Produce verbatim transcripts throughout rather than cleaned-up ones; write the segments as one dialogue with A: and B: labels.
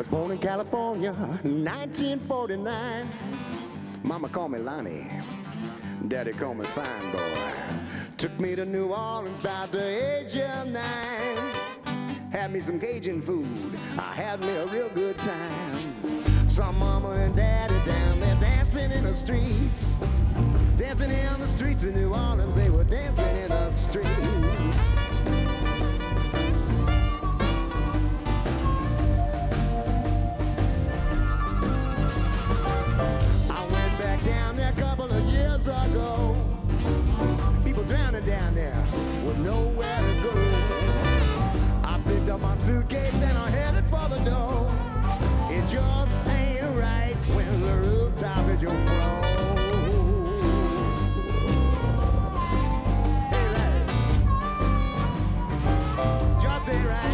A: was born in California, nineteen forty-nine. Mama called me Lonnie, Daddy called me Fine Boy. Took me to New Orleans about the age of nine. Had me some Cajun food, I had me a real good time. Saw Mama and Daddy down there dancing in the streets. Dancing in the streets of New Orleans, they were dancing in the streets. Ago. People drowning down there with nowhere to go. I picked up my suitcase and I headed for the door. It just ain't right when the rooftop is your floor. Hey, lad. Just ain't right.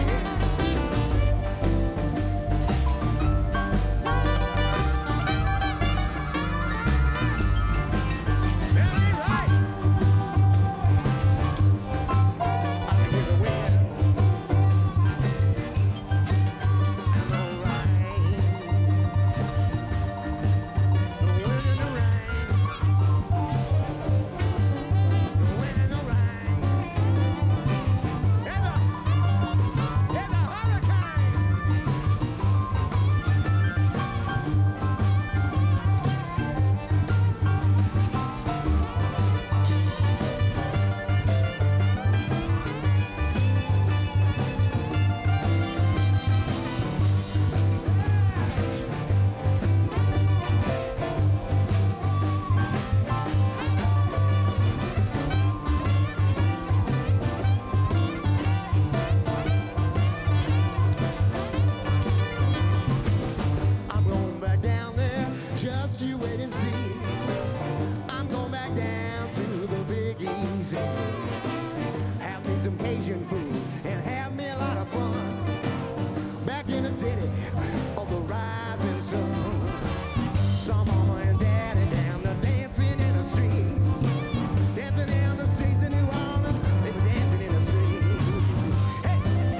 A: Just you wait and see. I'm going back down to the Big Easy. Have me some Cajun food and have me a lot of fun. Back in the city of the rising sun. Saw Mama and Daddy down there dancing in the streets. Dancing in the streets of New Orleans. They were dancing in the streets. Hey!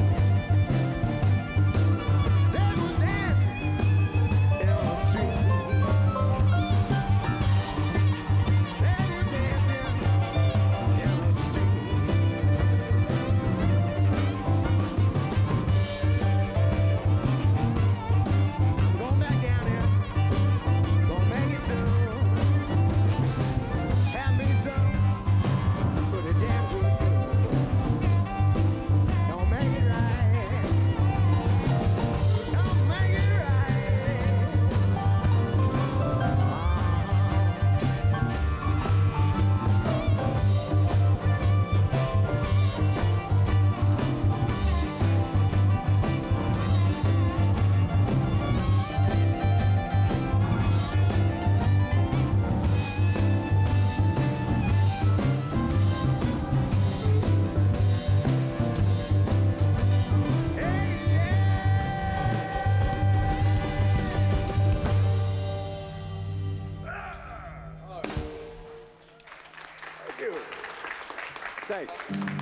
A: They were dancing in the streets. Thanks.